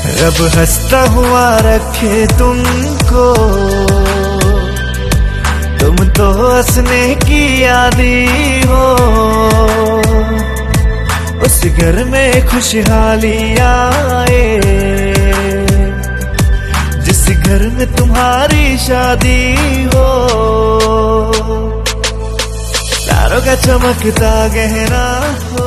रब हंसता हुआ रखे तुमको, तुम तो हंसने की आदी हो। उस घर में खुशहाली आए जिस घर में तुम्हारी शादी हो। तारों का चमकता गहरा हो,